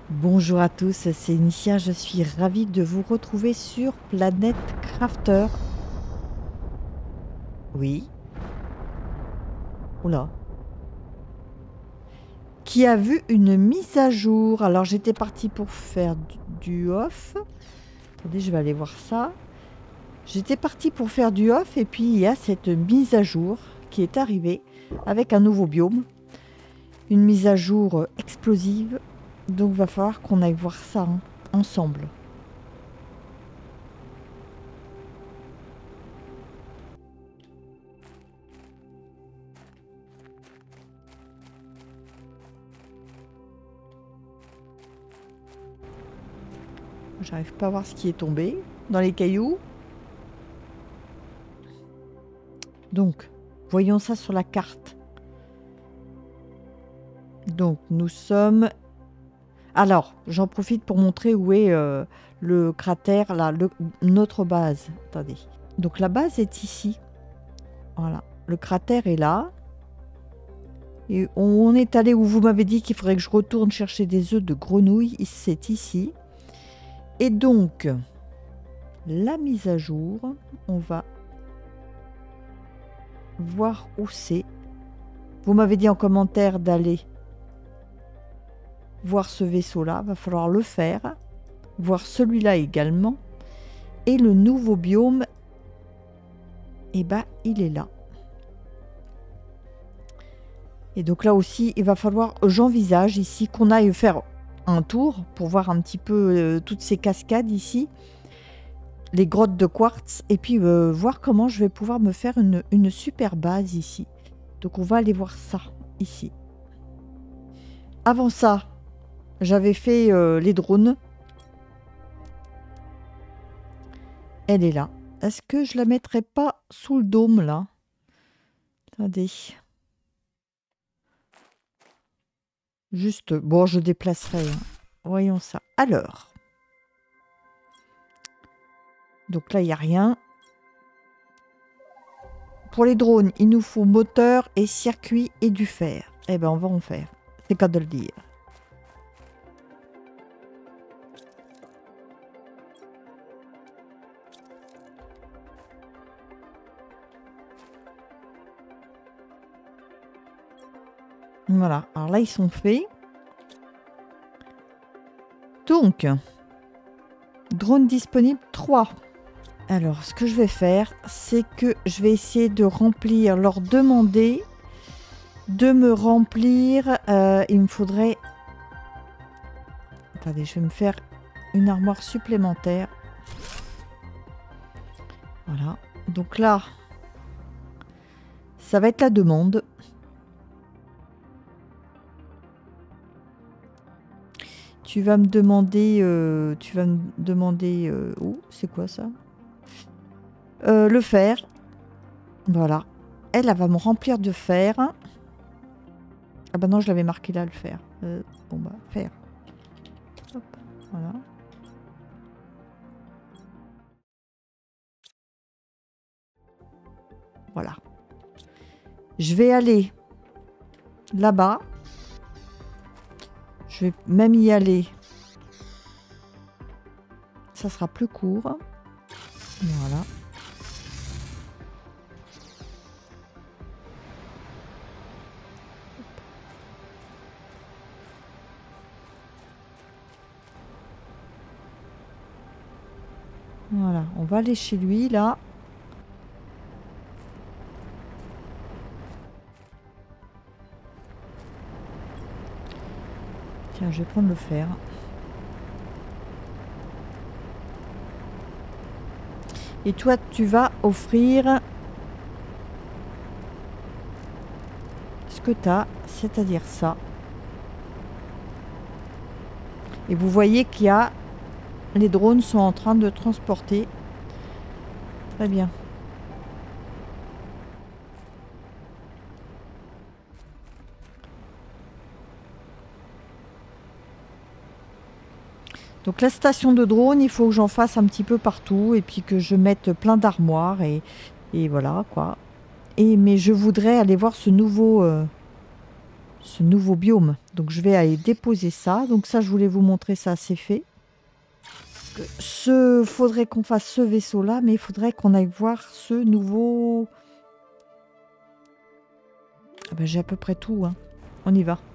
Bonjour à tous, c'est Initia, je suis ravie de vous retrouver sur Planète Crafter. Oui. Oula. Qui a vu une mise à jour. Alors j'étais partie pour faire du off. Attendez, je vais aller voir ça. J'étais partie pour faire du off et puis il y a cette mise à jour qui est arrivée avec un nouveau biome. Une mise à jour explosive. Donc va falloir qu'on aille voir ça ensemble. J'arrive pas à voir ce qui est tombé dans les cailloux. Donc, voyons ça sur la carte. Donc, nous sommes... Alors, j'en profite pour montrer où est le cratère, là, notre base. Attendez. Donc, la base est ici. Voilà. Le cratère est là. Et on est allé où vous m'avez dit qu'il faudrait que je retourne chercher des œufs de grenouille. C'est ici. Et donc, la mise à jour, on va voir où c'est. Vous m'avez dit en commentaire d'aller voir ce vaisseau-là. Va falloir le faire. Voir celui-là également. Et le nouveau biome, eh ben, il est là. Et donc là aussi, il va falloir, j'envisage ici qu'on aille faire un tour pour voir un petit peu toutes ces cascades ici. Les grottes de quartz. Et puis voir comment je vais pouvoir me faire une super base ici. Donc on va aller voir ça ici. Avant ça, j'avais fait les drones. Elle est là. Est-ce que je la mettrai pas sous le dôme là? Attendez. Juste, bon, je déplacerai. Voyons ça. Alors. Donc là, il n'y a rien. Pour les drones, il nous faut moteur et circuit et du fer. Eh ben, on va en faire. C'est qu'à de le dire. Voilà. Alors là, ils sont faits. Donc, drone disponible 3. Alors, ce que je vais faire, c'est que je vais essayer de remplir, leur demander de me remplir. Il me faudrait... Attendez, je vais me faire une armoire supplémentaire. Voilà. Donc là, ça va être la demande. Tu vas me demander... oh, c'est quoi ça? Le fer. Voilà. Elle va me remplir de fer. Ah bah non, je l'avais marqué là, le fer. Bon bah, fer. Hop, voilà. Voilà. Je vais aller là-bas. Je vais même y aller. Ça sera plus court. Voilà. Voilà, on va aller chez lui là. Tiens, je vais prendre le fer. Et toi, tu vas offrir ce que tu as, c'est-à-dire ça. Et vous voyez qu'il y a... Les drones sont en train de transporter. Très bien. Donc la station de drone, il faut que j'en fasse un petit peu partout et puis que je mette plein d'armoires et voilà quoi. Mais je voudrais aller voir ce nouveau ce nouveau biome. Donc je vais aller déposer ça. Donc ça, je voulais vous montrer ça, c'est fait. Faudrait qu'on fasse ce vaisseau-là, mais il faudrait qu'on aille voir ce nouveau... Ah ben, j'ai à peu près tout, hein. On y va.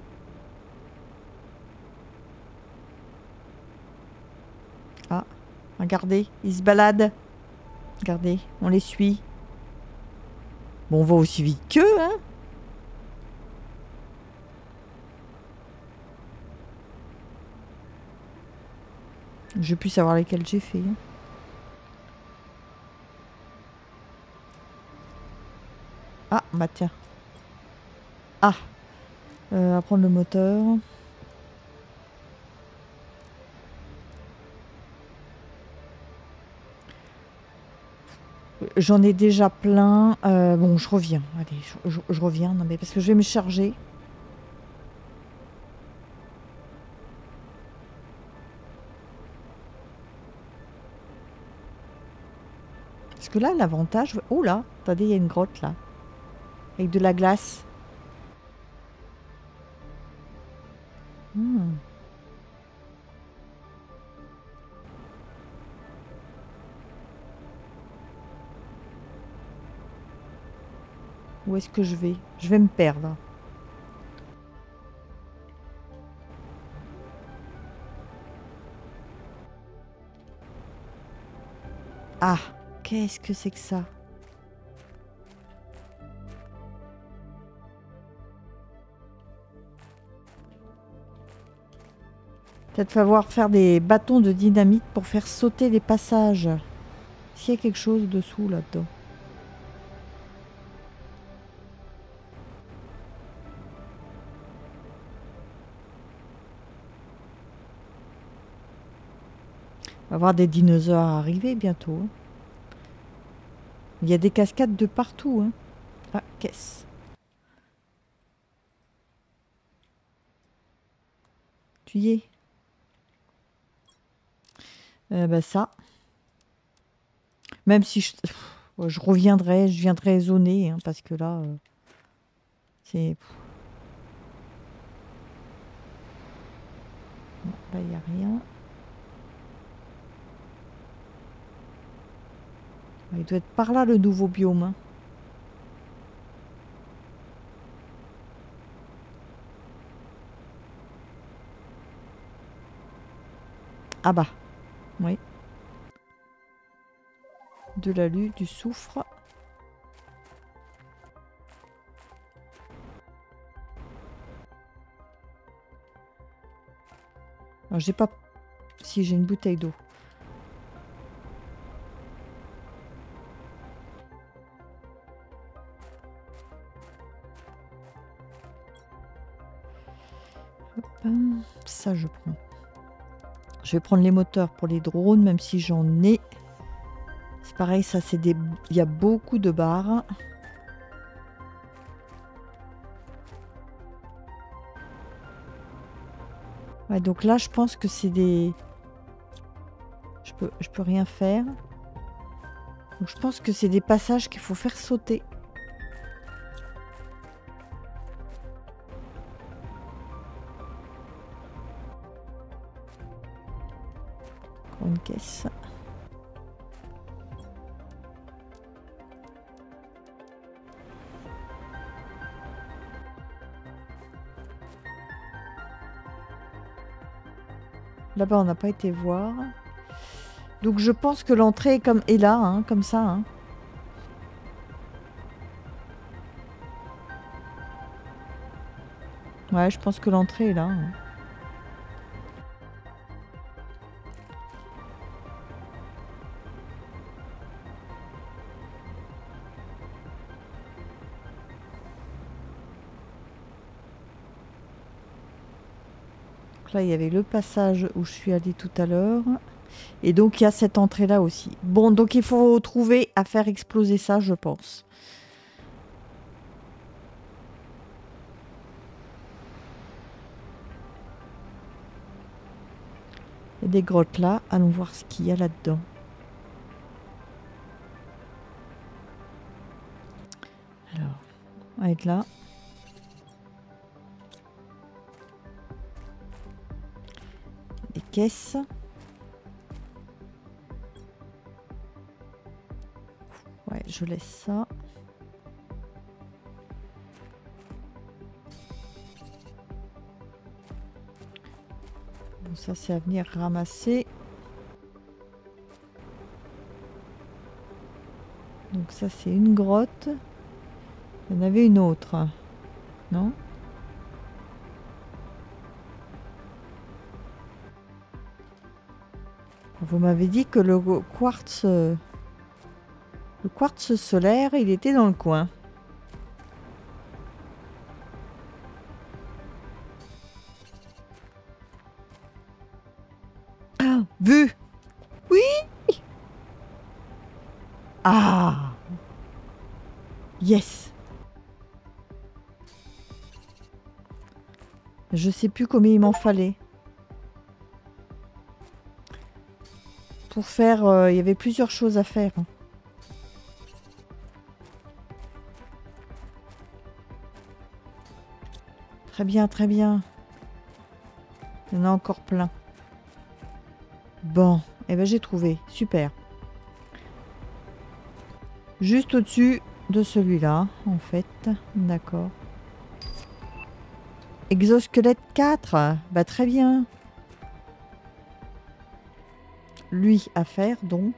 Ah, regardez, ils se baladent. Regardez, on les suit. Bon, on va aussi vite qu'eux, hein. Je vais plus savoir lesquels j'ai fait. Hein. Ah, bah tiens. Ah, à prendre le moteur. J'en ai déjà plein. Bon, je reviens. Allez, je reviens. Non, mais parce que je vais me charger. Parce que là, l'avantage... Oh là, attendez, il y a une grotte là. Avec de la glace. Hmm. Où est-ce que je vais? Je vais me perdre. Ah, qu'est-ce que c'est que ça? Peut-être falloir faire des bâtons de dynamite pour faire sauter les passages. Est-ce qu'il y a quelque chose dessous là-dedans? On va avoir des dinosaures arriver bientôt. Hein. Il y a des cascades de partout. Hein. Ah, qu'est-ce? Tu y es? Bah ça. Même si je reviendrai, je viendrai zoner, hein, parce que là, c'est... Non, là, il n'y a rien. Il doit être par là, le nouveau biome. Hein. Ah bah, oui. De l'alu, du soufre. Alors, j'ai pas... Si, j'ai une bouteille d'eau. Hop, ça, je prends. Je vais prendre les moteurs pour les drones, même si j'en ai. C'est pareil, ça, c'est des... Il y a beaucoup de barres. Ouais, donc là, je pense que c'est des... Je peux rien faire. Donc je pense que c'est des passages qu'il faut faire sauter. Encore une caisse. Là-bas, on n'a pas été voir. Donc je pense que l'entrée est là, hein, comme ça. Hein. Ouais, je pense que l'entrée est là. Hein. Donc là, il y avait le passage où je suis allée tout à l'heure. Et donc, il y a cette entrée-là aussi. Bon, donc il faut trouver à faire exploser ça, je pense. Il y a des grottes là. Allons voir ce qu'il y a là-dedans. Alors, on va être là. des caisses. Ouais, je laisse ça. Bon, ça c'est à venir ramasser. Donc ça c'est une grotte. Il y en avait une autre. Non? Vous m'avez dit que le quartz solaire, il était dans le coin. Ah, vu! Oui! Ah! Yes! Je sais plus combien il m'en fallait. Pour faire... il y avait plusieurs choses à faire. Très bien, très bien. Il y en a encore plein. Bon, eh ben j'ai trouvé. Super. Juste au-dessus de celui-là, en fait. D'accord. Exosquelette 4. Bah très bien. Lui à faire, donc.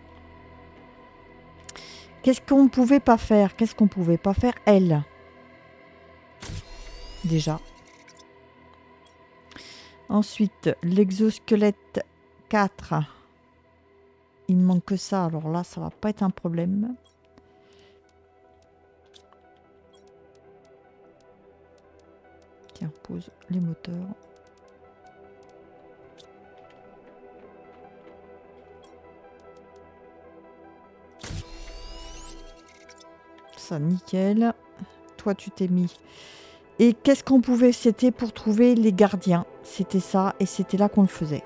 Qu'est-ce qu'on ne pouvait pas faire? Qu'est-ce qu'on pouvait pas faire? Elle. Déjà. Ensuite, l'exosquelette 4. Il me manque que ça. Alors là, ça va pas être un problème. Tiens, pose les moteurs. Ça, nickel. Toi, tu t'es mis. Et qu'est-ce qu'on pouvait? C'était pour trouver les gardiens. C'était ça. Et c'était là qu'on le faisait.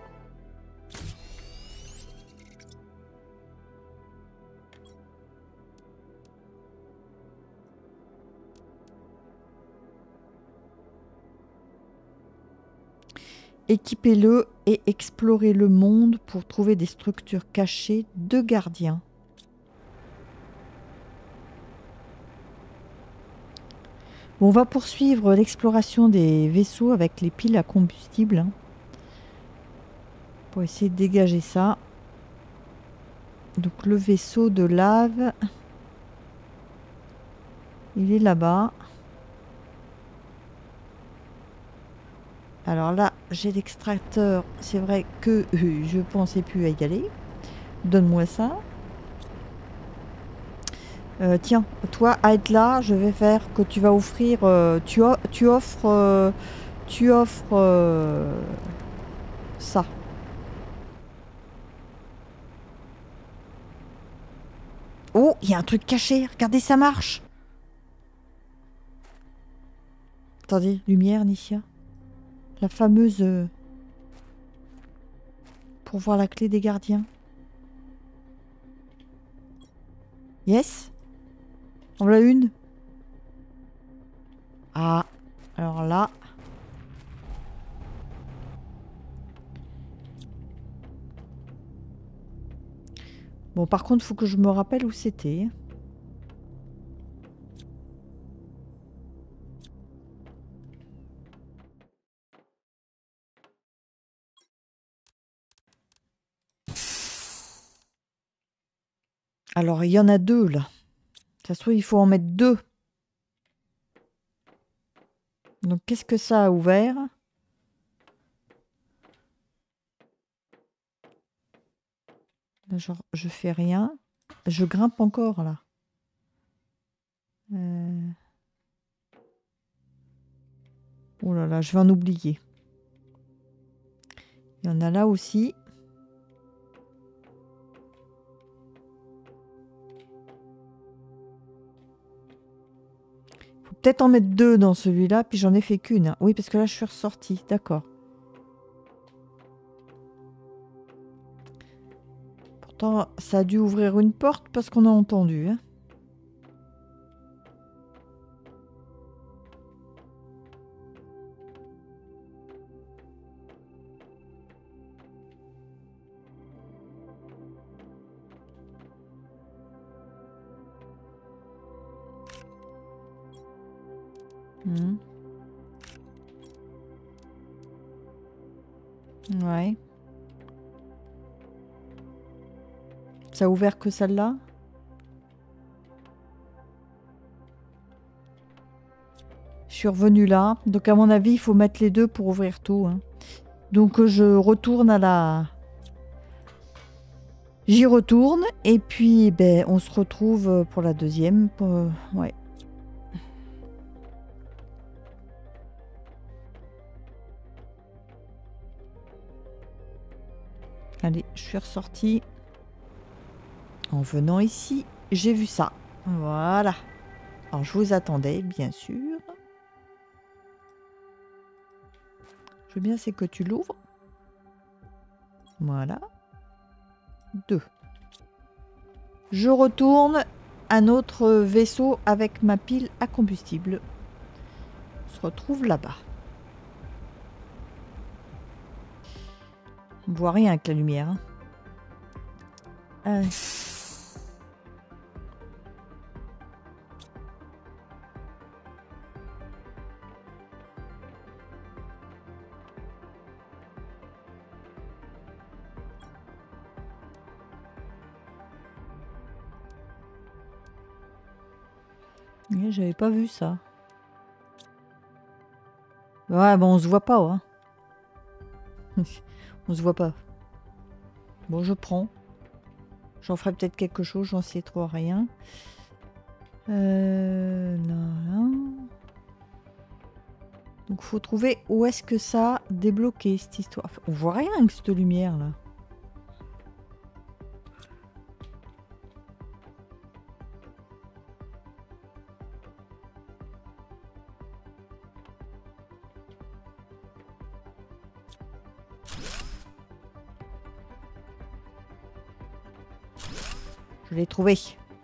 Équipez-le et explorez le monde pour trouver des structures cachées de gardiens. Bon, on va poursuivre l'exploration des vaisseaux avec les piles à combustible. Hein, pour essayer de dégager ça. Donc le vaisseau de lave, il est là-bas. Alors là, j'ai l'extracteur. C'est vrai que je pensais plus à y aller. Donne-moi ça. Tiens, toi, à être là, je vais faire que tu vas offrir... tu offres... ça. Oh, il y a un truc caché. Regardez, ça marche. Attendez, lumière, Nicia. La fameuse... pour voir la clé des gardiens. Yes. On l'a une. Ah, alors là... Bon, par contre, il faut que je me rappelle où c'était. Alors, il y en a deux, là. Ça se trouve, il faut en mettre deux. Donc, qu'est-ce que ça a ouvert? Là, genre, je fais rien. Je grimpe encore, là. Oh là là, je vais en oublier. Il y en a là aussi. Faut peut-être en mettre deux dans celui-là, puis j'en ai fait qu'une. Hein. Oui, parce que là, je suis ressortie. D'accord. Pourtant, ça a dû ouvrir une porte parce qu'on a entendu. Hein. Hmm. Ouais. Ça a ouvert que celle-là? Je suis revenue là. Donc à mon avis, il faut mettre les deux pour ouvrir tout. Hein. Donc je retourne à la... J'y retourne et puis ben, on se retrouve pour la deuxième. Ouais. Allez, je suis ressortie. En venant ici, j'ai vu ça. Voilà. Alors je vous attendais, bien sûr. Je veux bien, c'est que tu l'ouvres. Voilà. 2. Je retourne à notre vaisseau avec ma pile à combustible. On se retrouve là-bas. On voit rien avec la lumière. Hein. J'avais pas vu ça. Ouais, bon, on se voit pas, hein. On se voit pas. Bon, je prends. J'en ferai peut-être quelque chose, j'en sais trop rien. Là. Donc, faut trouver où est-ce que ça a débloqué cette histoire. On voit rien avec cette lumière là. Je l'ai trouvé.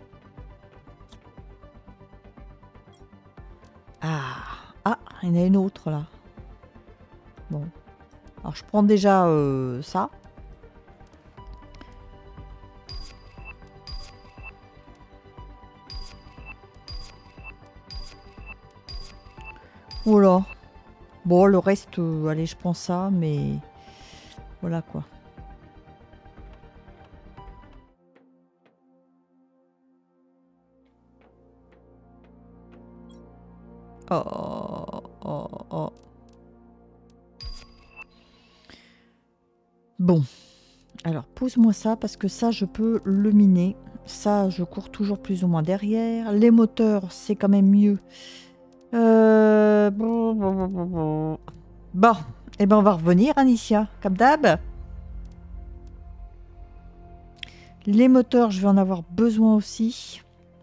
Ah, il y en a une autre là. Bon. Alors je prends déjà ça. Voilà. Bon, le reste, allez, je prends ça, mais voilà quoi. Oh. Bon. Alors, pose-moi ça, parce que ça, je peux le miner. Ça, je cours toujours plus ou moins derrière. Les moteurs, c'est quand même mieux. Bon. Eh ben, on va revenir, Anicia, comme d'hab. Les moteurs, je vais en avoir besoin aussi.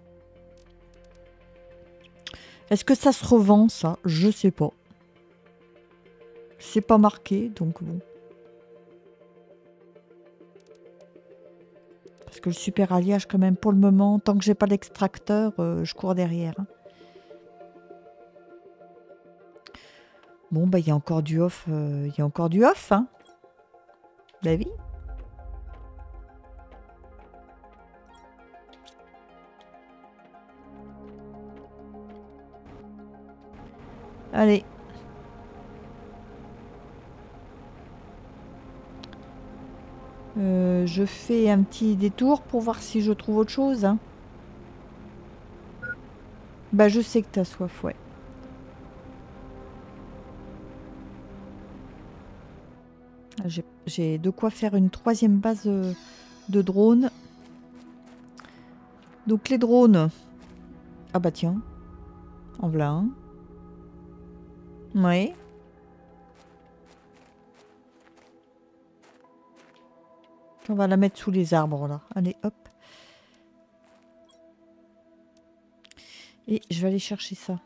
Est-ce que ça se revend, ça? Je sais pas. C'est pas marqué, donc bon. Parce que le super alliage, quand même, pour le moment, tant que j'ai pas l'extracteur, je cours derrière. Hein. Bon, bah, il y a encore du off. Il y a encore du off, hein. Bah oui. Allez. Je fais un petit détour pour voir si je trouve autre chose. Hein. Bah, je sais que t'as soif, ouais. J'ai de quoi faire une 3e base de drones. Donc les drones. Ah bah tiens. En voilà un. Ouais. On va la mettre sous les arbres là. Allez, hop. Et je vais aller chercher ça.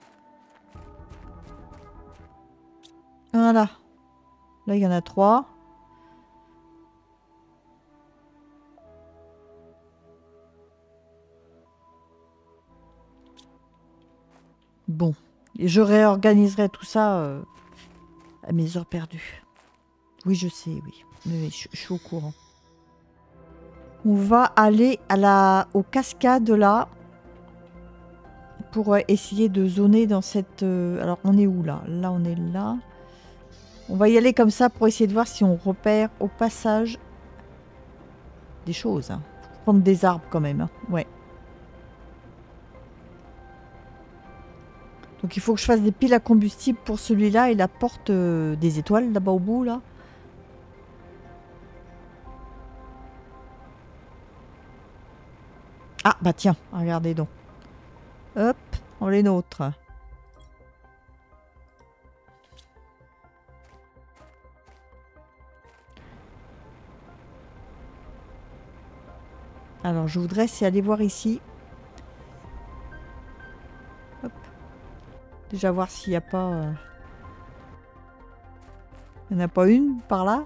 Voilà. Là, il y en a 3. Bon. Et je réorganiserai tout ça à mes heures perdues. Oui, je sais, oui. Mais je suis au courant. On va aller aux cascades là. pour essayer de zoner dans cette... alors, on est où là? Là, on est là. On va y aller comme ça pour essayer de voir si on repère au passage des choses. Hein. Faut prendre des arbres quand même. Hein. Ouais. Donc il faut que je fasse des piles à combustible pour celui-là et la porte des étoiles là-bas au bout là. Ah bah tiens, regardez donc. Hop, on les nôtres. Alors je voudrais c'est aller voir ici. Hop. Déjà voir s'il n'y a pas... Il n'y en a pas une par là?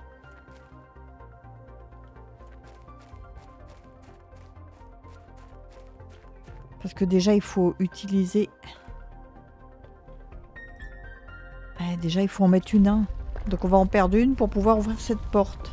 Parce que déjà il faut utiliser... Ouais, déjà il faut en mettre une. Hein. Donc on va en perdre une pour pouvoir ouvrir cette porte.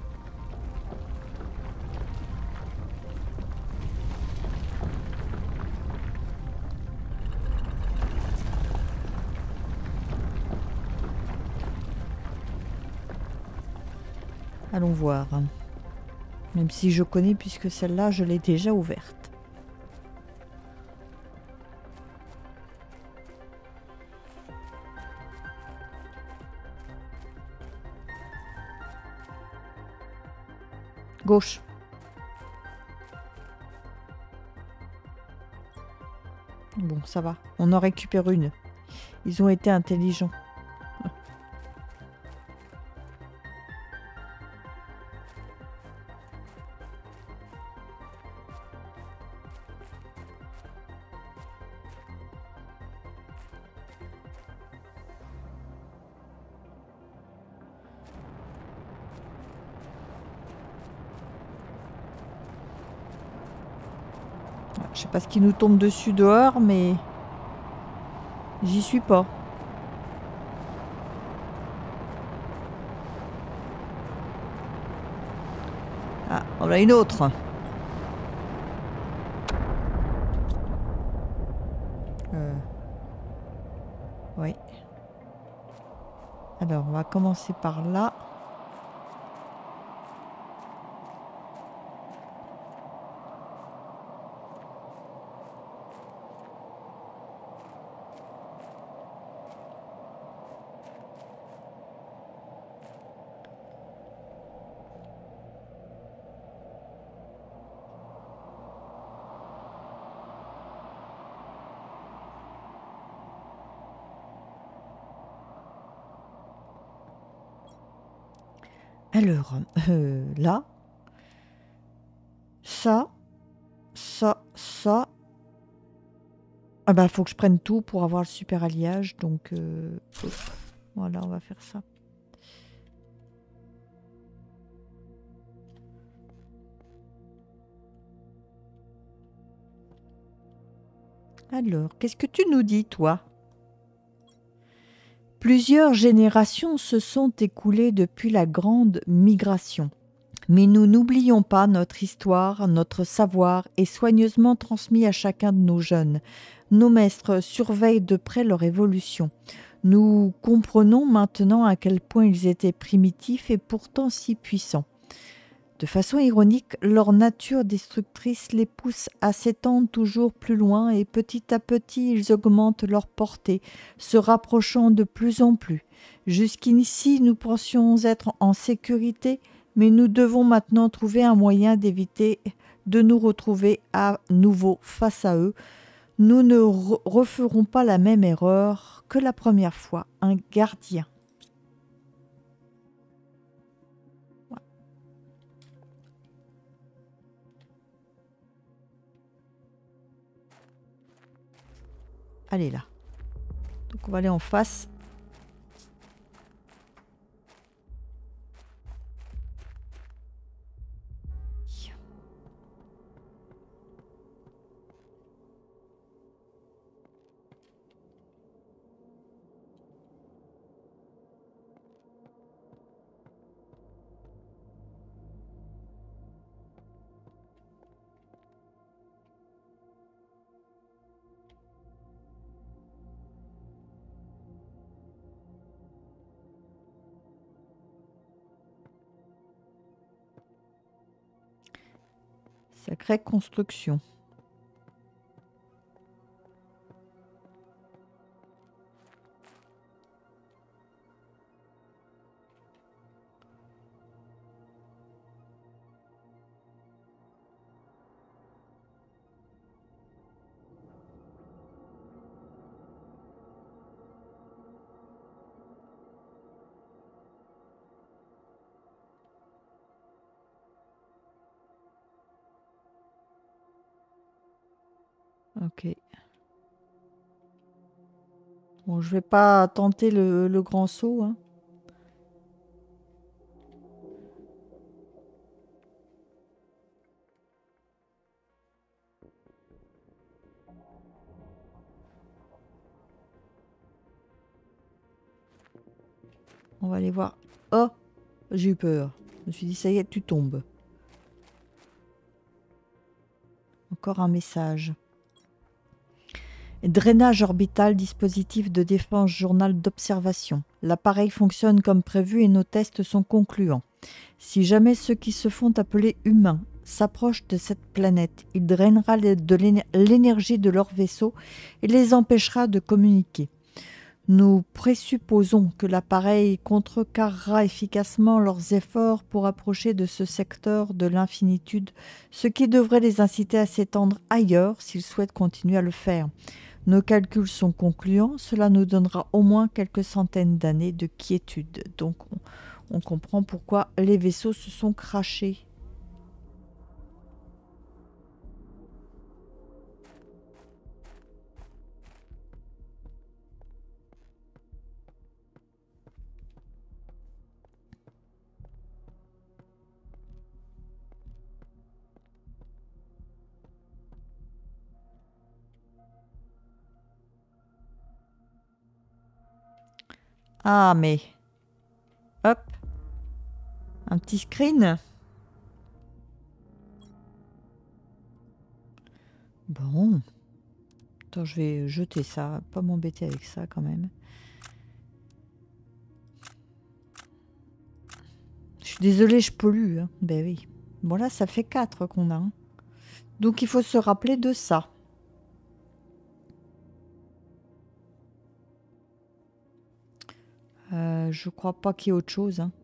Allons voir. Même si je connais puisque celle-là je l'ai déjà ouverte. Gauche. Bon, ça va. On en récupère une. Ils ont été intelligents. Je sais pas ce qui nous tombe dessus dehors, mais j'y suis pas. Ah, on a une autre. Oui. Alors, on va commencer par là. Alors, là, ça. Ah bah, faut que je prenne tout pour avoir le super alliage, donc voilà, on va faire ça. Alors, qu'est-ce que tu nous dis, toi? Plusieurs générations se sont écoulées depuis la grande migration. Mais nous n'oublions pas notre histoire, notre savoir est soigneusement transmis à chacun de nos jeunes. Nos maîtres surveillent de près leur évolution. Nous comprenons maintenant à quel point ils étaient primitifs et pourtant si puissants. De façon ironique, leur nature destructrice les pousse à s'étendre toujours plus loin et petit à petit ils augmentent leur portée, se rapprochant de plus en plus. Jusqu'ici, nous pensions être en sécurité, mais nous devons maintenant trouver un moyen d'éviter de nous retrouver à nouveau face à eux. Nous ne referons pas la même erreur que la première fois. Un gardien. Allez là. Donc on va aller en face. Sacrée construction. Ok. Bon, je vais pas tenter le grand saut, hein. On va aller voir. Oh, j'ai eu peur. Je me suis dit, ça y est, tu tombes. Encore un message. Drainage orbital, dispositif de défense, journal d'observation. L'appareil fonctionne comme prévu et nos tests sont concluants. Si jamais ceux qui se font appeler humains s'approchent de cette planète, il drainera de l'énergie de leur vaisseau et les empêchera de communiquer. Nous présupposons que l'appareil contrecarrera efficacement leurs efforts pour approcher de ce secteur de l'infinitude, ce qui devrait les inciter à s'étendre ailleurs s'ils souhaitent continuer à le faire. Nos calculs sont concluants, cela nous donnera au moins quelques centaines d'années de quiétude. Donc on comprend pourquoi les vaisseaux se sont crashés. Ah mais... Hop. Un petit screen. Bon. Attends, je vais jeter ça. Pas m'embêter avec ça quand même. Je suis désolée, je pollue. Hein. Ben oui. Bon là, ça fait 4 qu'on a. Hein. Donc il faut se rappeler de ça. Je crois pas qu'il y ait autre chose. Hein.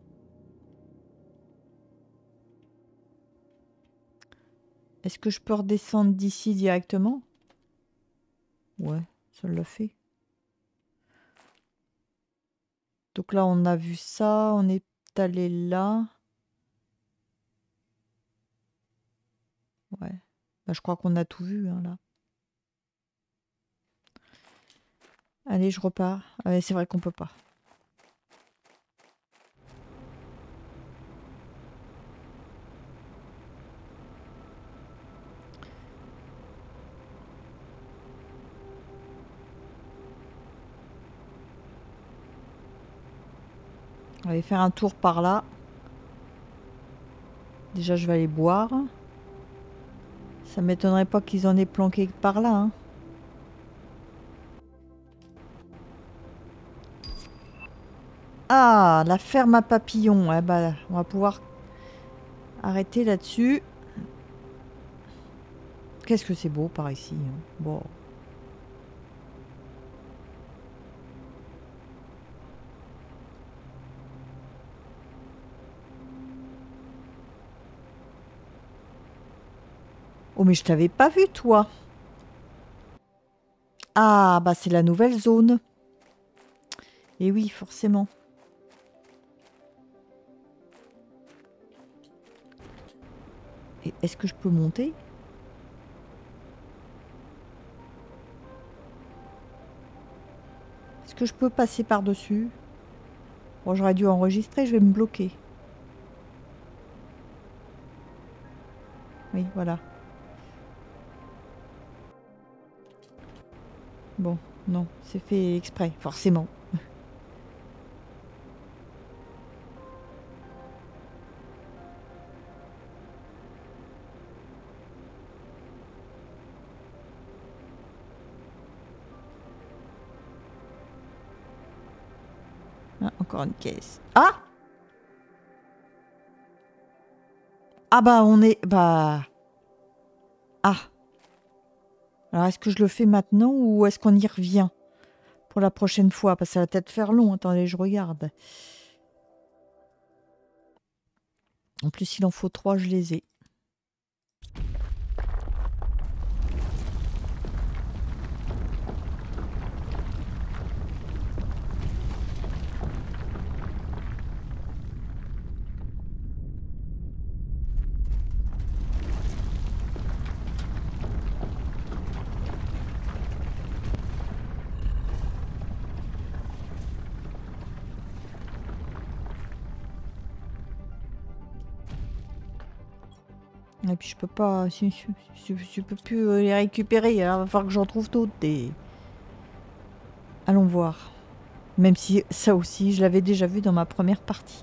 Est-ce que je peux redescendre d'ici directement? Ouais, ça l'a fait. Donc là, on a vu ça. On est allé là. Ouais. Bah, je crois qu'on a tout vu, hein, là. Allez, je repars. Ouais, c'est vrai qu'on peut pas. On va aller faire un tour par là. Déjà, je vais aller boire. Ça m'étonnerait pas qu'ils en aient planqué par là. Hein. Ah, la ferme à papillons. Eh ben, on va pouvoir arrêter là-dessus. Qu'est-ce que c'est beau par ici. Hein. Bon. Oh, mais je t'avais pas vu, toi. Ah, bah c'est la nouvelle zone. Et oui, forcément. Et est-ce que je peux monter? Est-ce que je peux passer par-dessus? Bon, j'aurais dû enregistrer, je vais me bloquer. Oui, voilà. Bon, non, c'est fait exprès, forcément. Ah, encore une caisse. Ah! Ah bah on est... Bah... Ah! Alors, est-ce que je le fais maintenant ou est-ce qu'on y revient pour la prochaine fois? Parce que ça va peut-être faire long. Attendez, je regarde. En plus, il en faut 3, je les ai. Et puis je peux pas, je peux plus les récupérer. Alors il va falloir que j'en trouve d'autres. Allons voir. Même si ça aussi, je l'avais déjà vu dans ma première partie.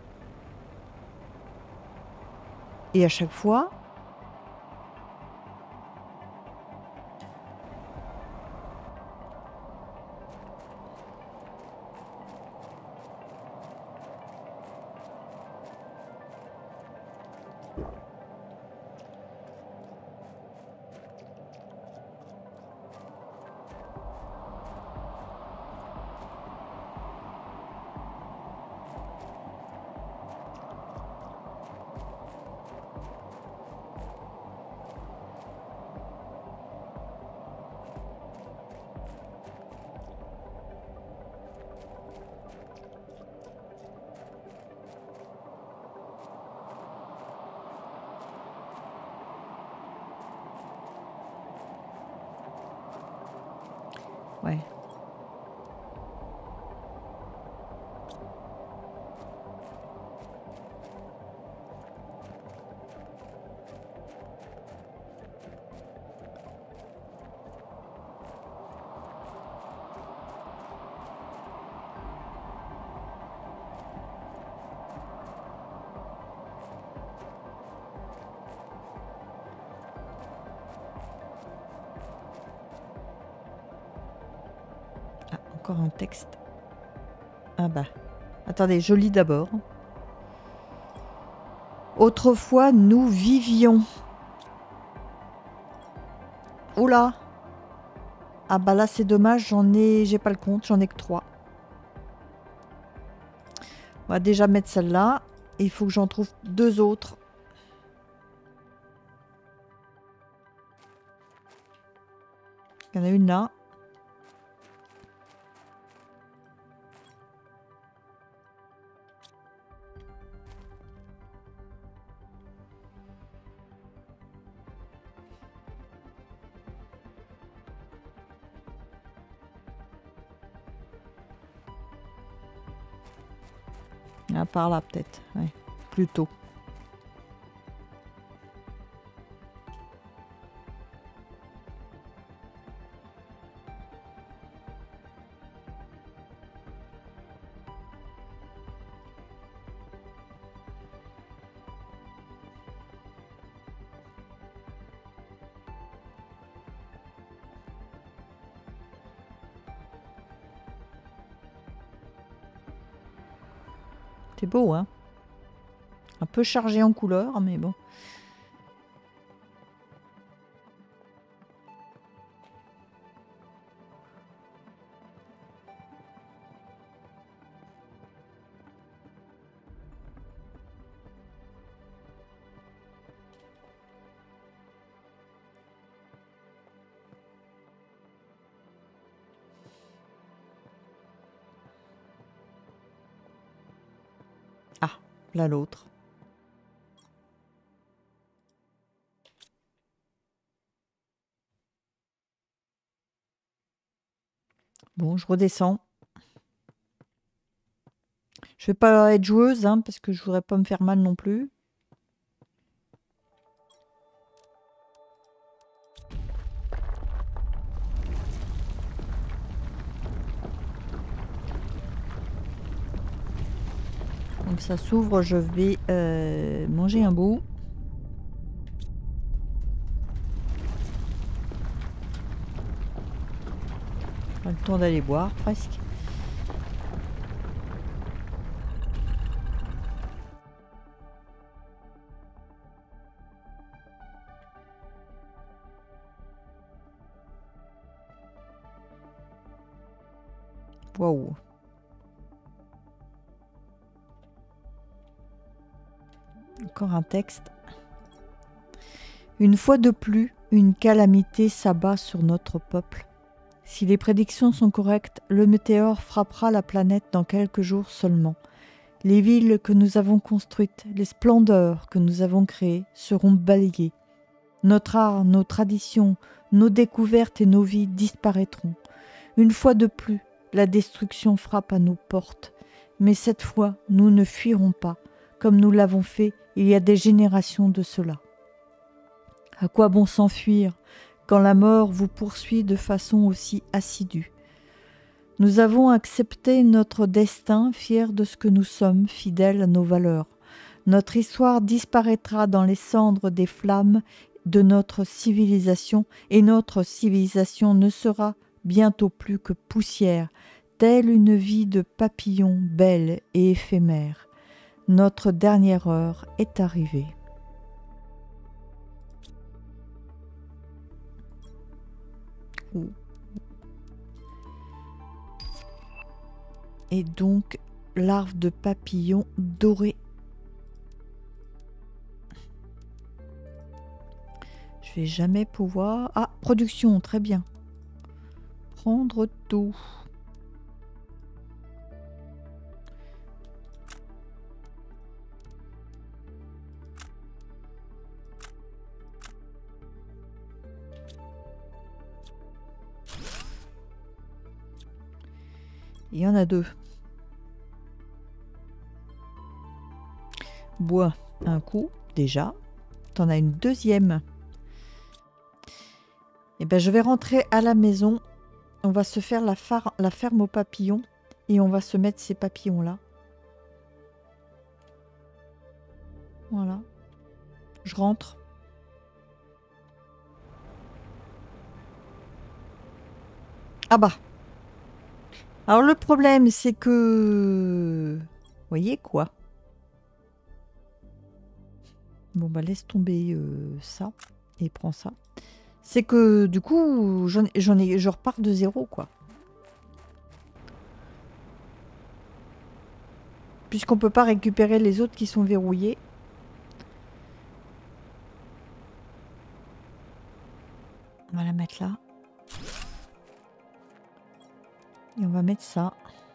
Et à chaque fois, ouais. Ah, encore un texte. Ah bah. Attendez, je lis d'abord. Autrefois, nous vivions. Oula! Ah bah là, c'est dommage, j'ai pas le compte, j'en ai que 3. On va déjà mettre celle-là. Il faut que j'en trouve 2 autres. Il y en a une là. Ah, par là peut-être, ouais. Plutôt. C'est beau, hein? Un peu chargé en couleurs, mais bon. Ah, là l'autre. Bon, je redescends. Je vais pas être joueuse, hein, parce que je voudrais pas me faire mal non plus. Donc ça s'ouvre, je vais manger un bout. Pas le temps d'aller boire presque. Waouh. Encore un texte. Une fois de plus, une calamité s'abat sur notre peuple. Si les prédictions sont correctes, le météore frappera la planète dans quelques jours seulement. Les villes que nous avons construites, les splendeurs que nous avons créées seront balayées. Notre art, nos traditions, nos découvertes et nos vies disparaîtront. Une fois de plus, la destruction frappe à nos portes. Mais cette fois, nous ne fuirons pas, comme nous l'avons fait il y a des générations de cela. À quoi bon s'enfuir quand la mort vous poursuit de façon aussi assidue? Nous avons accepté notre destin, fiers de ce que nous sommes, fidèles à nos valeurs. Notre histoire disparaîtra dans les cendres des flammes de notre civilisation, et notre civilisation ne sera bientôt plus que poussière, telle une vie de papillon belle et éphémère. Notre dernière heure est arrivée. Et donc, larve de papillon doré. Je vais jamais pouvoir... Ah, production, très bien. Prendre tout. Il y en a deux. Bois un coup, déjà. T'en as une deuxième. Eh ben, je vais rentrer à la maison. On va se faire la ferme aux papillons. Et on va se mettre ces papillons-là. Voilà. Je rentre. Ah bah. Alors le problème, c'est que... Vous voyez quoi? Bon bah laisse tomber ça. Et prends ça. C'est que du coup, je repars de zéro, quoi. Puisqu'on peut pas récupérer les autres qui sont verrouillés. On va la mettre là. Et on va mettre ça.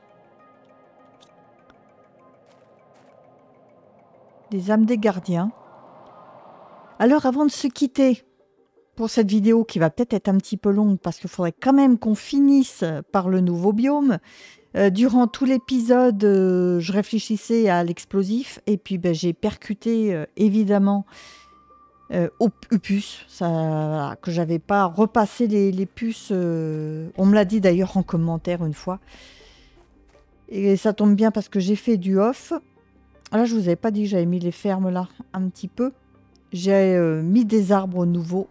Des âmes des gardiens. Alors avant de se quitter pour cette vidéo qui va peut-être être un petit peu longue parce qu'il faudrait quand même qu'on finisse par le nouveau biome. Durant tout l'épisode, je réfléchissais à l'explosif et puis ben, j'ai percuté évidemment aux puces, voilà, que j'avais pas repassé les puces. On me l'a dit d'ailleurs en commentaire une fois. Et ça tombe bien parce que j'ai fait du off. Là, je vous avais pas dit que j'avais mis les fermes là un petit peu. J'ai mis des arbres nouveaux.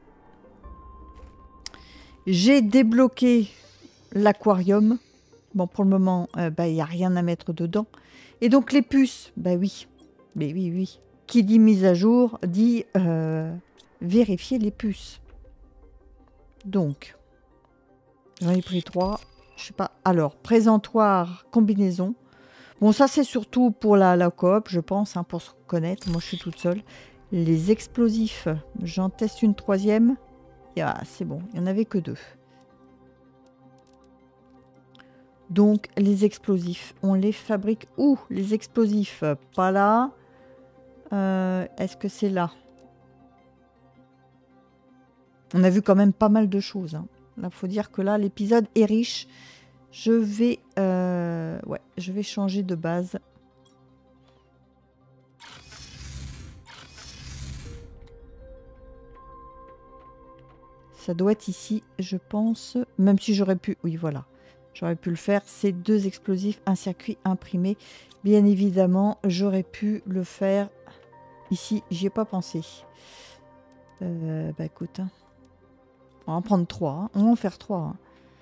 J'ai débloqué l'aquarium. Bon, pour le moment, il n'y a rien à mettre dedans. Et donc, les puces, bah oui. Mais oui, oui. Qui dit mise à jour, dit vérifier les puces. Donc, j'en ai pris 3. Je sais pas. Alors, présentoir, combinaison. Bon, ça, c'est surtout pour la coop, je pense, hein, pour se connaître. Moi, je suis toute seule. Les explosifs, j'en teste une 3e. Ah, c'est bon, il n'y en avait que 2. Donc, les explosifs, on les fabrique où? Les explosifs, pas là. Est-ce que c'est là? On a vu quand même pas mal de choses. Hein. Là, faut dire que là, l'épisode est riche. Je vais changer de base. Ça doit être ici, je pense. Même si j'aurais pu... Oui, voilà. J'aurais pu le faire. C'est 2 explosifs, un circuit imprimé. Bien évidemment, j'aurais pu le faire ici. J'y ai pas pensé. Bah écoute. Hein. On va en prendre 3. Hein. On va en faire 3. Hein.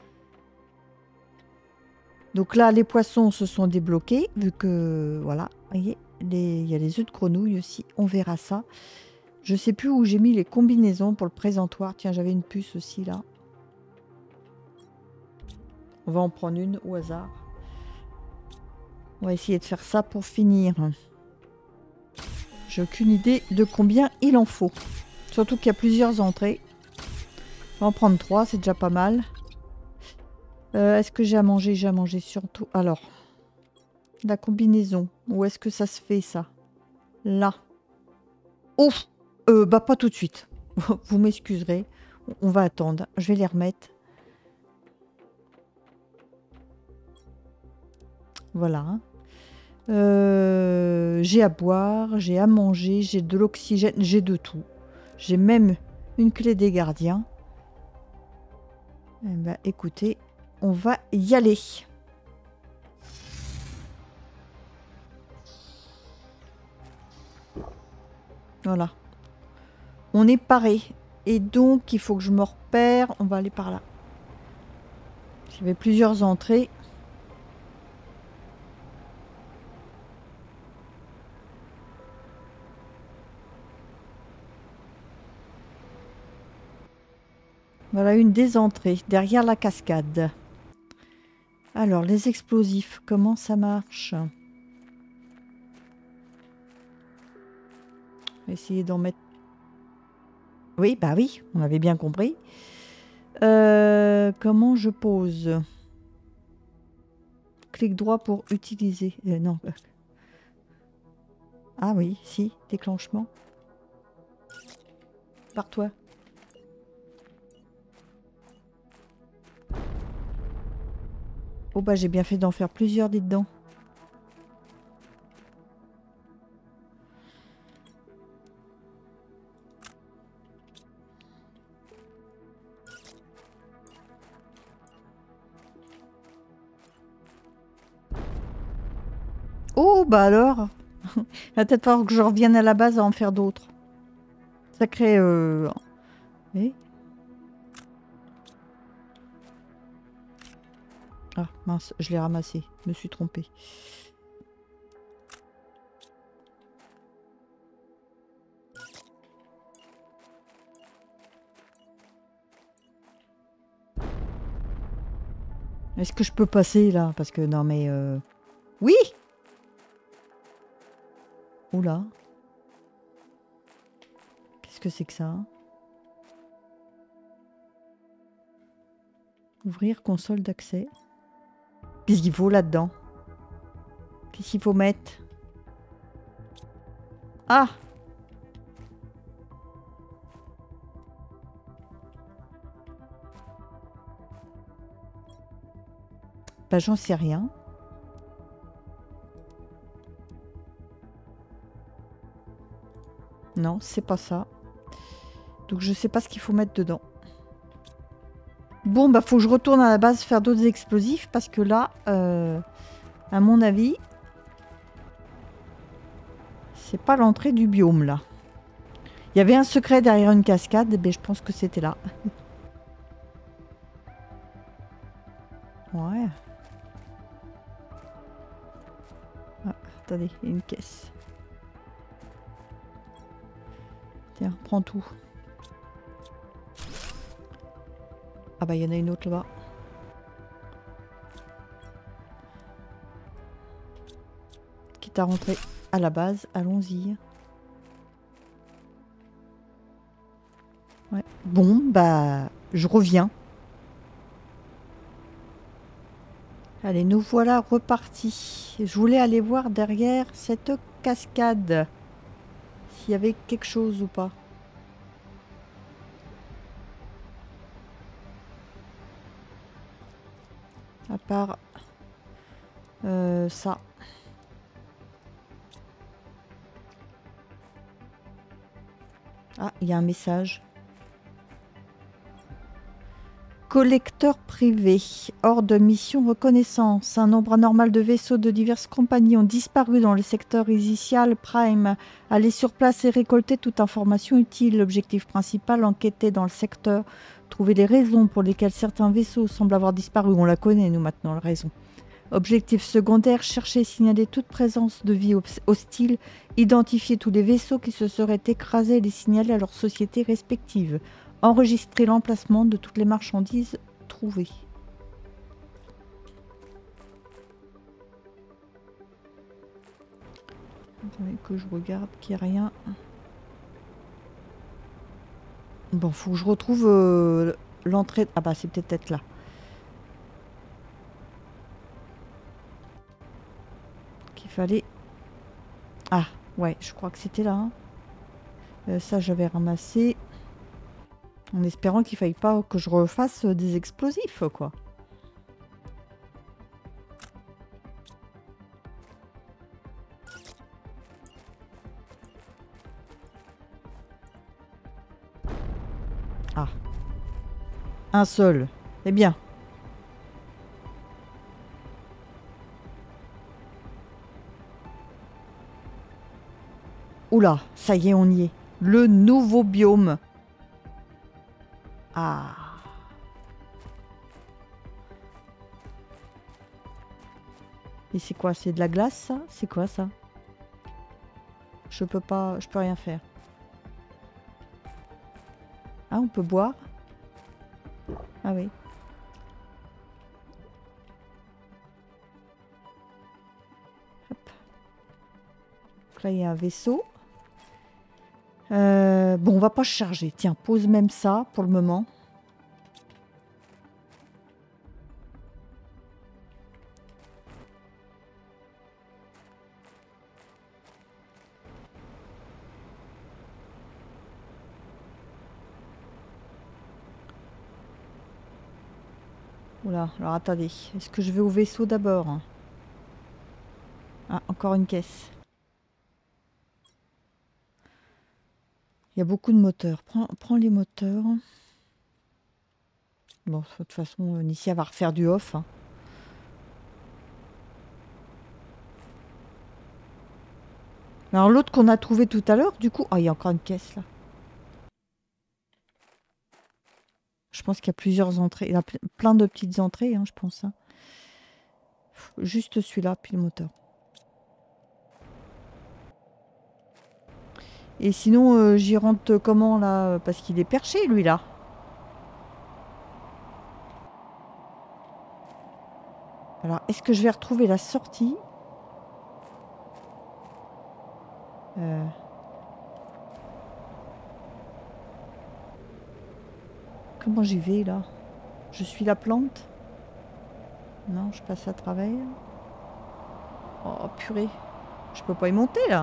Donc là, les poissons se sont débloqués. Vu que... Voilà. Vous voyez, il y a les œufs de grenouille aussi. On verra ça. Je sais plus où j'ai mis les combinaisons pour le présentoir. Tiens, j'avais une puce aussi là. On va en prendre une au hasard. On va essayer de faire ça pour finir. J'ai aucune idée de combien il en faut. Surtout qu'il y a plusieurs entrées. On va en prendre 3, c'est déjà pas mal. Est-ce que j'ai à manger? J'ai à manger surtout. Alors, la combinaison. Où est-ce que ça se fait ça? Là. Ouf, bah pas tout de suite. Vous m'excuserez. On va attendre. Je vais les remettre. Voilà. J'ai à boire, j'ai à manger, j'ai de l'oxygène, j'ai de tout. J'ai même une clé des gardiens. Eh ben, écoutez, on va y aller. Voilà. On est paré. Et donc, il faut que je me repère. On va aller par là. Il y avait plusieurs entrées. Voilà une des entrées, derrière la cascade. Alors, les explosifs, comment ça marche? On va essayer d'en mettre... Oui, bah oui, on avait bien compris. Comment je pose? Clic droit pour utiliser. Non. Ah oui, si, déclenchement. Par toi. Oh bah j'ai bien fait d'en faire plusieurs, dites donc. Oh bah alors. Il va peut-être falloir que je revienne à la base à en faire d'autres. Sacré... Oui. Ah mince, je l'ai ramassé. Je me suis trompée. Est-ce que je peux passer là? Parce que non mais... Oui! Oula. Qu'est-ce que c'est que ça? Ouvrir console d'accès. Qu'est-ce qu'il faut là-dedans? Qu'est-ce qu'il faut mettre? Ah! Bah j'en sais rien. Non, c'est pas ça. Donc je sais pas ce qu'il faut mettre dedans. Bon, bah faut que je retourne à la base faire d'autres explosifs parce que là, à mon avis, c'est pas l'entrée du biome là. Il y avait un secret derrière une cascade, mais je pense que c'était là. Ouais. Ah, attendez, il y a une caisse. Tiens, prends tout. Ah bah il y en a une autre là-bas. Quitte à rentrer à la base, allons-y. Ouais. Bon, bah je reviens. Allez, nous voilà repartis. Je voulais aller voir derrière cette cascade. S'il y avait quelque chose ou pas. À part ça. Ah, il y a un message. Collecteur privé. Hors de mission reconnaissance. Un nombre anormal de vaisseaux de diverses compagnies ont disparu dans le secteur initial Prime. Allez sur place et récolter toute information utile. L'objectif principal, enquêter dans le secteur. Trouver les raisons pour lesquelles certains vaisseaux semblent avoir disparu. On la connaît, nous, maintenant, la raison. Objectif secondaire, chercher et signaler toute présence de vie hostile, identifier tous les vaisseaux qui se seraient écrasés et les signaler à leurs sociétés respectives, enregistrer l'emplacement de toutes les marchandises trouvées. Attendez que je regarde qu'il n'y a rien. Bon, faut que je retrouve l'entrée. Ah bah c'est peut-être là. Qu'il fallait... Ah, ouais, je crois que c'était là. Hein. Ça, j'avais ramassé. En espérant qu'il ne faille pas que je refasse des explosifs, quoi. Ah. Un seul. C'est bien. Oula, ça y est, on y est. Le nouveau biome. Ah. Et c'est quoi? C'est de la glace, ça? C'est quoi, ça? Je peux pas... Je peux rien faire. Ah, on peut boire? Ah oui. Hop. Donc là, il y a un vaisseau. Bon, on va pas se charger. Tiens, pose même ça pour le moment. Oula, alors attendez. Est-ce que je vais au vaisseau d'abord? Ah, encore une caisse. Il y a beaucoup de moteurs. Prends les moteurs. Bon, de toute façon, Nicia va refaire du off. Hein. Alors l'autre qu'on a trouvé tout à l'heure, du coup... Ah, il y a encore une caisse là. Je pense qu'il y a plusieurs entrées. Il y a plein de petites entrées, hein, je pense. Hein. Juste celui-là, puis le moteur. Et sinon, j'y rentre comment là? Parce qu'il est perché, lui là. Alors, est-ce que je vais retrouver la sortie? Comment j'y vais là? Je suis la plante? Non, je passe à travers. Oh purée. Je peux pas y monter là.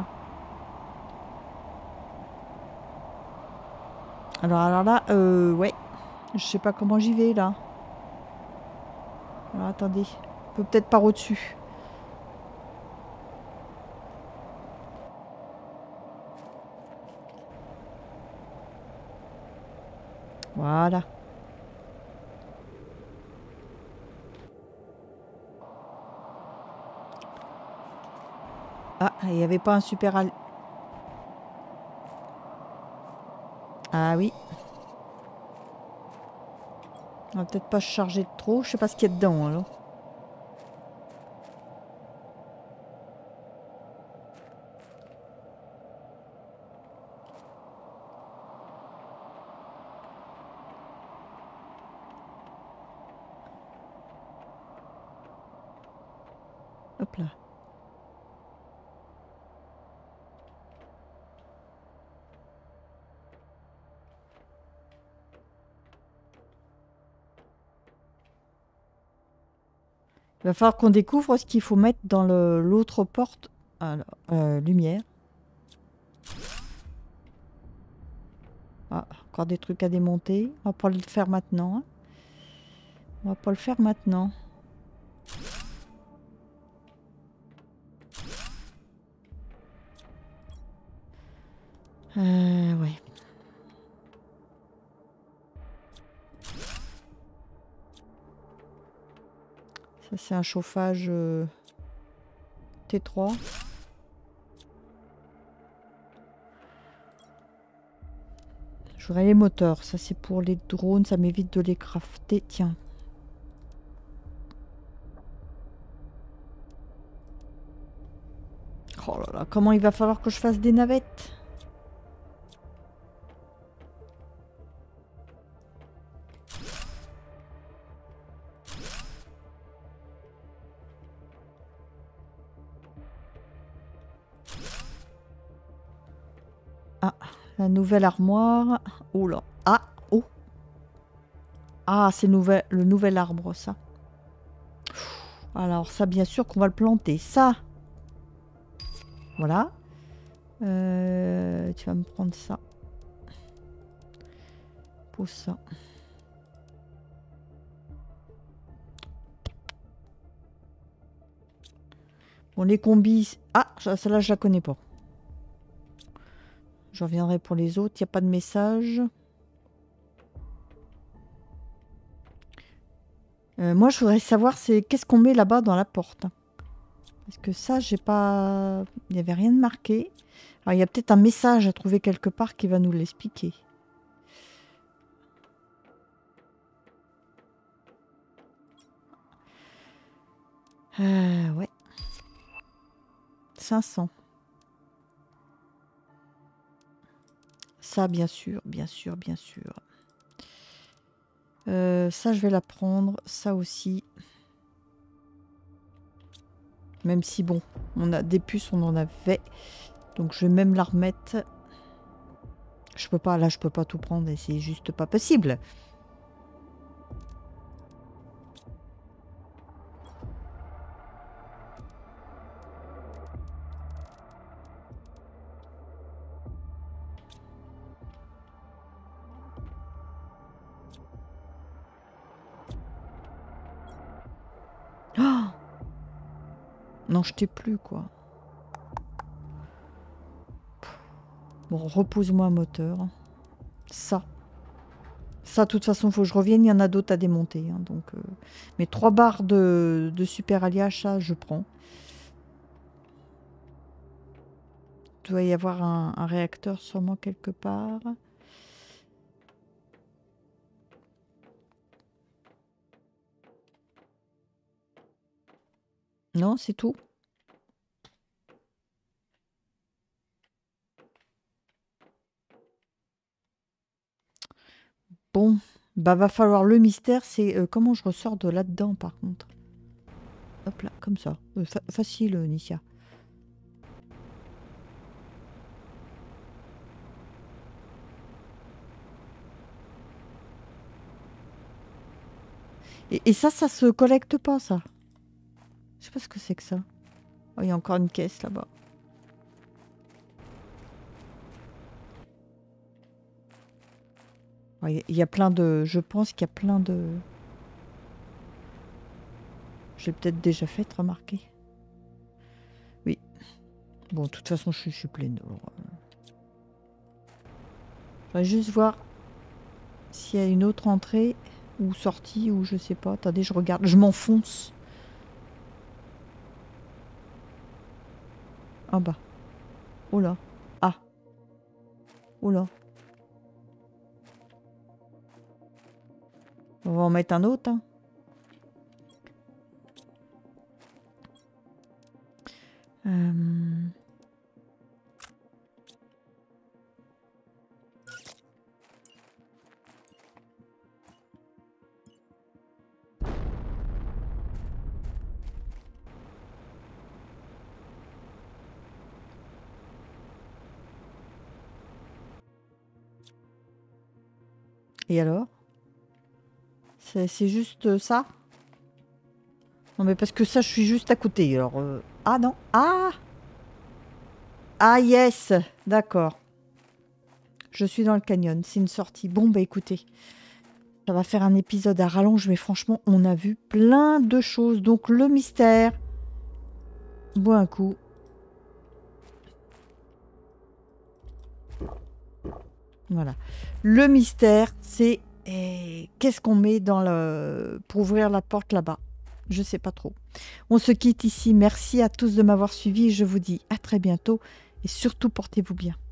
Alors là, ouais. Je sais pas comment j'y vais là. Alors attendez. On peut peut-être par au-dessus. Voilà. Ah, il n'y avait pas un super... Ah oui. On va peut-être pas se charger de trop. Je sais pas ce qu'il y a dedans alors. Hop là. Il va falloir qu'on découvre ce qu'il faut mettre dans l'autre porte. Alors, lumière. Ah, encore des trucs à démonter. On va pas le faire maintenant. Hein. On va pas le faire maintenant. Ouais. Ça, c'est un chauffage T3. Je voudrais les moteurs. Ça, c'est pour les drones. Ça m'évite de les crafter. Tiens. Oh là là, comment il va falloir que je fasse des navettes? La nouvelle armoire. Oh là. Ah, oh. Ah, c'est le nouvel arbre, ça. Alors ça, bien sûr qu'on va le planter. Ça. Voilà. Tu vas me prendre ça. Pose ça. Bon, les combis... Ah, celle-là, je la connais pas. Je reviendrai pour les autres. Il n'y a pas de message. Moi, je voudrais savoir c'est qu'est-ce qu'on met là-bas dans la porte. Parce que ça, j'ai pas... Il n'y avait rien de marqué. Alors, il y a peut-être un message à trouver quelque part qui va nous l'expliquer. Ouais. 500. Ça, bien sûr, bien sûr, bien sûr. Ça, je vais la prendre. Ça aussi. Même si, bon, on a des puces, on en avait. Donc, je vais même la remettre. Je peux pas, là, je peux pas tout prendre et c'est juste pas possible. Oh non, je t'ai plus, quoi. Bon, repose-moi un moteur. Ça. Ça, de toute façon, il faut que je revienne. Il y en a d'autres à démonter. Hein, donc, mais 3 barres de super alliage, ça, je prends. Il doit y avoir un réacteur sûrement quelque part. Non, c'est tout. Bon, bah va falloir le mystère, c'est comment je ressors de là-dedans par contre. Hop là, comme ça. Facile, Nicia. Et ça se collecte pas, ça. Je sais pas ce que c'est que ça. Oh, il y a encore une caisse là-bas. Il y a plein de... Je pense qu'il y a plein de... J'ai peut-être déjà fait remarquer. Oui. Bon, de toute façon, je suis pleine. Je vais juste voir s'il y a une autre entrée ou sortie ou je sais pas. Attendez, je regarde. Je m'enfonce. Ah bah. Oh là. Ah. Oh là. On va en mettre un autre. Hein. Et alors? C'est juste ça? Non mais parce que ça, je suis juste à côté. Alors, ah non. Ah! Ah yes! D'accord. Je suis dans le canyon. C'est une sortie. Bon bah écoutez. Ça va faire un épisode à rallonge, mais franchement, on a vu plein de choses. Donc le mystère. Bois un coup. Voilà. Le mystère, c'est qu'est-ce qu'on met dans pour ouvrir la porte là-bas. Je sais pas trop. On se quitte ici. Merci à tous de m'avoir suivi. Je vous dis à très bientôt et surtout portez-vous bien.